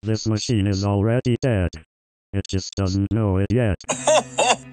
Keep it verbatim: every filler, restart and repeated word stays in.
This machine is already dead. It just doesn't know it yet.